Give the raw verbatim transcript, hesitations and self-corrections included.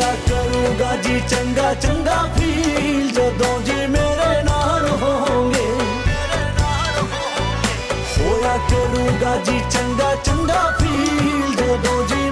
करूंगा जी चंगा चंगा फील जदों जी मेरे नाल होंगे। होया करूंगा जी चंगा चंगा फील जदों जी